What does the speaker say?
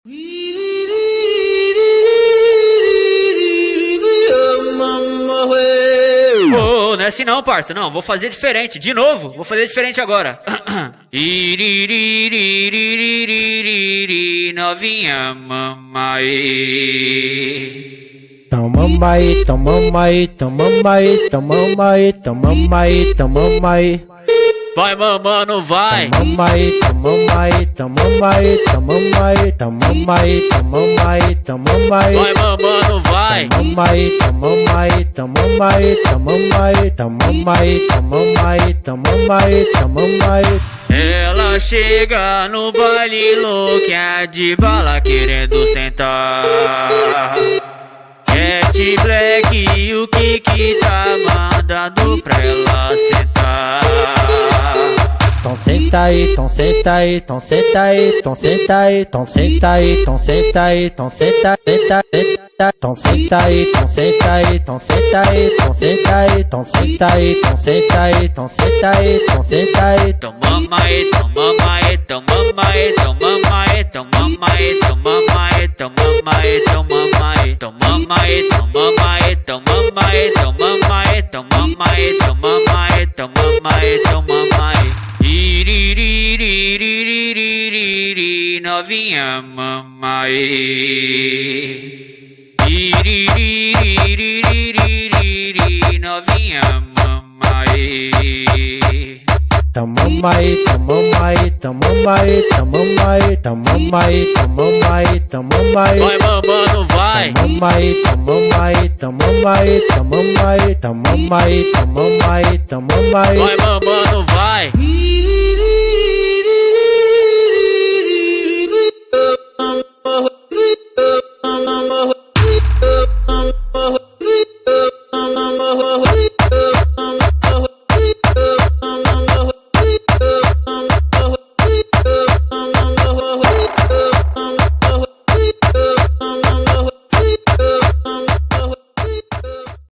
Pô, não é assim não, parça. Não, vou fazer diferente. De novo, vou fazer diferente agora. Iririririririririri, novinha mamãe. Mamãe, mamãe, mamãe, mamãe, mamãe, mamãe. Vai mamando, vai. Mamãe, mamãe, mamãe, mamãe, mamãe, mamãe, mamãe. Vai mamando, vai. Mamãe, mamãe, mamãe, mamãe, mamãe, mamãe, mamãe, mamãe. Ela chega no baile louca de bala querendo sentar. Cat Black, o que tá mandando pra ela sentar? Então senta aí, então senta aí, então senta aí, então senta aí, então senta aí, então senta aí, então senta, senta, senta, então senta aí, então senta aí, então senta aí, então senta aí, então senta aí, então senta aí, então senta aí, então senta aí. Toma mai, toma mai, toma mai, toma mai, toma mai, toma mai, toma mai, toma mai, toma mai, toma mai, toma mai, toma mai, toma mai, toma mai, toma mai, toma mai. Iririririririririri, novinha mamãe. Iririririririririri, novinha mamãe. Mamãe, mamãe, mamãe, mamãe, mamãe, mamãe, mamãe. Vai mamando, vai. Mamãe, mamãe, mamãe, mamãe, mamãe, mamãe, mamãe. Vai mamando, vai.